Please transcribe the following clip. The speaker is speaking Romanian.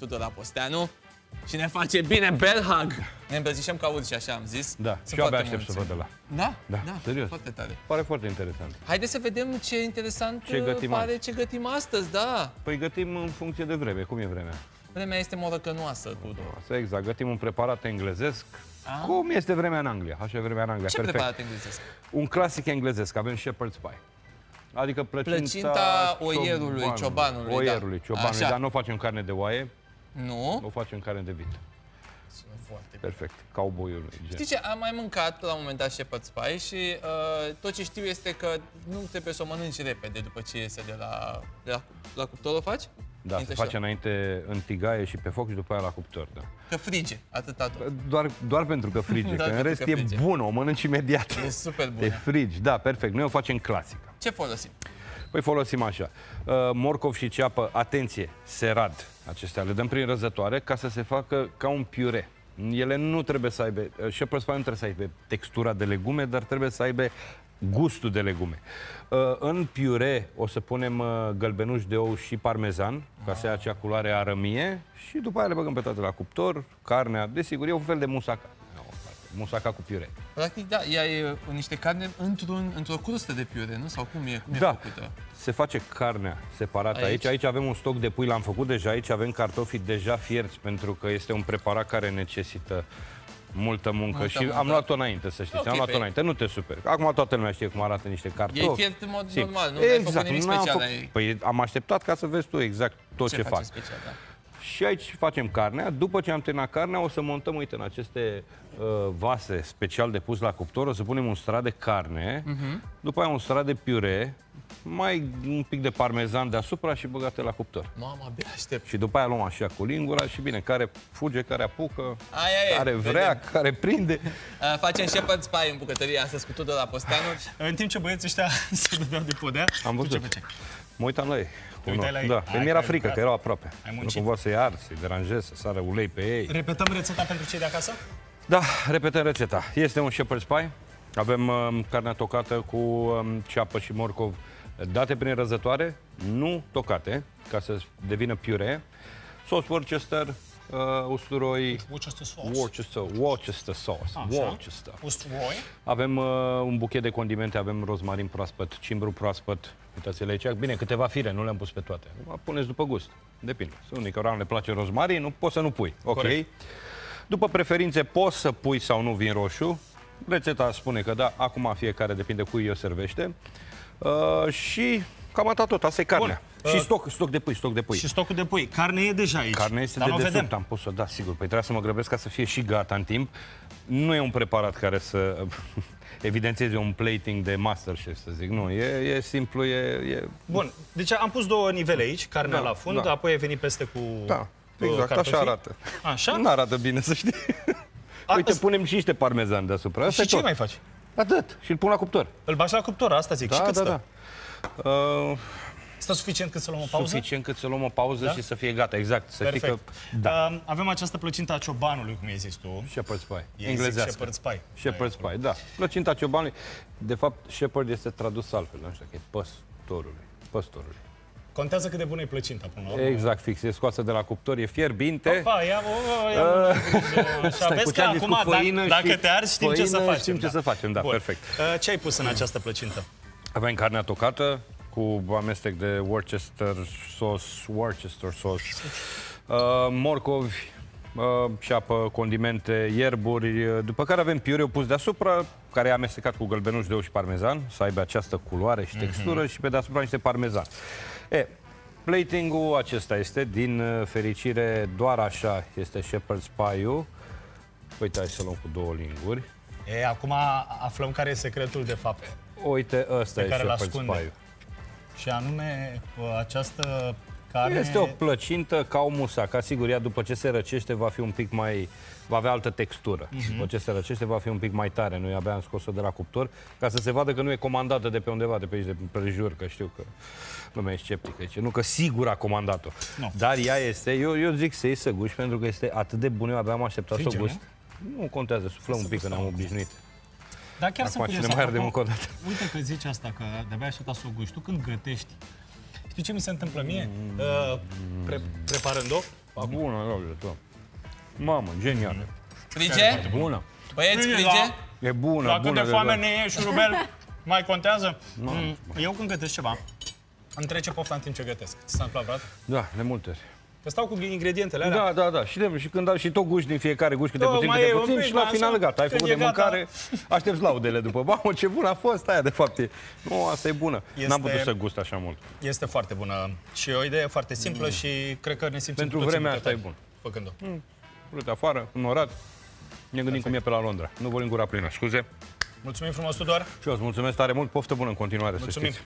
Tudor Aposteanu și ne face bine belhug. Ne îmbrățișăm ca urși, așa am zis. Da, și eu abia aștept să văd ăla. Da? Da, serios. Foarte tare. Pare foarte interesant. Haideți să vedem ce interesant ce gătim astăzi, da. Păi gătim în funcție de vreme. Cum e vremea? Vremea este morocănoasă, Tudor. Asta exact. Gătim un preparat englezesc. Cum este vremea în Anglia? Așa e vremea în Anglia. Ce preparat englezesc? Un clasic englezesc. Avem shepherd's pie. Adică plăcinta oierului, ciobanului. Oierului, ciobanului, dar nu facem carne de oaie. Nu? Nu facem carne de vită. Sună foarte perfect. Cowboy-ul. Știi ce? Am mai mâncat la un moment dat shepherd's pie și tot ce știu este că nu trebuie să o mănânci repede după ce iese de la cuptor, o faci? Da, se face înainte în tigaie și pe foc și după aia la cuptor, da. Că frige, atâta tot. Doar pentru că frige, că în rest e bună, o mănânci imediat. E super bună. Te frigi, da, perfect. Noi o facem clasică. Ce folosim? Păi folosim așa, morcov și ceapă, atenție, serad, acestea le dăm prin răzătoare ca să se facă ca un piure. Ele nu trebuie să aibă, shepherd's pie nu trebuie să aibă textura de legume, dar trebuie să aibă gustul de legume. În piure o să punem gălbenuși de ou și parmezan, ca să ia acea culoare arămie și după aia le băgăm pe toate la cuptor, carnea, desigur, e un fel de musaca. Musaca cu piure. Practic, da, ea e niște carne într-o crustă de piure, nu? Sau cum e făcută? Se face carnea separată aici. Aici avem un stoc de pui, l-am făcut deja. Aici avem cartofii deja fierți, pentru că este un preparat care necesită multă muncă. Și am luat-o înainte, să știți. Am luat-o înainte, nu te superi. Acum toată lumea știe cum arată niște cartofi. Ei fiert în mod normal, nu ai făcut nimic special la ei. Păi am așteptat ca să vezi tu exact tot ce fac. Special, da. Și aici facem carnea. După ce am terminat carnea, o să montăm, uite, în aceste vase special de pus la cuptor, o să punem un strat de carne, după aia un strat de piure, mai un pic de parmezan deasupra și băgate la cuptor. Mamă, abia aștept. Și după aia luăm așa cu lingura și bine, care fuge, care apucă, care vrea, care prinde. Facem shepherd's pie în bucătărie astăzi cu Tudor Aposteanu. În timp ce băieții ăștia se dădeau de podea, am văzut. Mă uitam la ei. Da, mi-era frică că erau aproape. Nu cumva să-i ard, să-i deranjez, să sară ulei pe ei. Repetăm rețeta pentru cei de acasă? Da, repetăm rețeta. Este un shepherd's pie. Avem carnea tocată cu ceapă și morcov date prin răzătoare, nu tocate, ca să devină piure. Sos Worcester, usturoi, Worcester sauce. Usturoi. Avem un buchet de condimente, avem rozmarin proaspăt, cimbru proaspăt. Uitați-le aici. Bine, câteva fire, nu le-am pus pe toate. Puneți după gust. Depinde. Sunt unii care le place rozmarin, nu poți să nu pui. Ok. Corect. După preferințe, poți să pui sau nu vin roșu. Rețeta spune că da, acum fiecare depinde cui o servește. Și cam atât tot. Asta e carnea. Și stoc de pui, Și stocul de pui. Carne e deja aici. Carne este de desubt, am pus-o, da, sigur. Păi trebuia să mă grăbesc ca să fie și gata în timp. Nu e un preparat care să evidențieze un plating de MasterChef, să zic. Nu, e simplu, e... Bun, deci am pus două nivele aici, carnea la fund, apoi ai venit peste cu exact, cartofii. așa arată. Așa? Nu arată bine, să știi. Uite, punem și niște parmezan deasupra. Și ce mai faci? Atât. Și îl pun la cuptor. Îl bagi la cuptor, asta zic. Da, și cât stă? Stă suficient cât să luăm o pauză? Suficient cât să luăm o pauză și să fie gata, exact. Să știi că... Avem această plăcintă a ciobanului, cum ai zis tu. Shepherd's pie. Englezească. Shepherd's pie. Shepherd's pie, da. Plăcinta ciobanului. De fapt, shepherd este tradus altfel, nu știu, că e păstorului. Contează cât de bună e plăcinta până la urmă. Exact, fix. E scoasă de la cuptor, e fierbinte. Opa, ia așa, vezi că acum, dacă te arzi, știm ce să facem. Știm ce să facem, da, perfect. Ce ai pus în această plăcintă? Avem carnea tocată cu amestec de Worcester sauce, morcovi, ceapă, condimente, ierburi, după care avem piureu pus deasupra, care e amestecat cu gălbenuș de ou și parmezan, să aibă această culoare și textură și pe deasupra niște parmezan. Plating-ul acesta este, din fericire, doar așa este shepherd's pie-ul. Uite, hai să luăm cu două linguri. Acum aflăm care e secretul de fapt. Uite, ăsta e shepherd's pie-ul. Și anume, această carne... Este o plăcintă ca o musaca. Sigur, ea după ce se răcește va fi un pic mai... va avea altă textură. După ce se răcește va fi un pic mai tare. Noi abia am scos-o de la cuptor ca să se vadă că nu e comandată de pe undeva, de pe aici, de prejur, că știu că lumea e sceptică. Nu că sigur a comandat-o. Dar ea este, eu zic să iei să guși pentru că este atât de bună, eu abia am așteptat să o gust. Nu contează, suflăm un pic că ne-am obișnuit. Dar chiar acum cine mai arde încă o dată. Uite că zici asta, că de-abia așteptat să o guști. Tu când gătești, știi ce mi se întâmplă mie? Preparând-o, Bună, Raul. Mamă, genial. Frige? Bună. Băieți, Frige, frige? da. E bună, La bună. cât de foame ne e șurubel, mai contează? Eu când gătesc ceva, îmi trece pofta în timp ce gătesc. Ți s-a întâmplat, frate? Da, de multe ori. Că stau cu ingredientele alea. Da. Și când dau și tot guști din fiecare guști câte Da, puțin, mai câte e un puțin pic, și la mai final așa. gata. Ai Când făcut e de gata. mâncare, aștepți laudele după. Mamă, ce bună a fost aia, de fapt. Nu, asta e bună. N-am putut să gust așa mult. Este foarte bună și o idee foarte simplă și cred că ne simțim Pentru cu toții vremea asta e bucătari bun. făcând-o. Vrut afară, înorat. Ne gândim cum e pe la Londra. Nu vorbim gura plină, scuze. Mulțumim frumos, Tudor! Și eu îți mulțumesc tare mult, poftă bună în continuare, să Mulțumim. știți.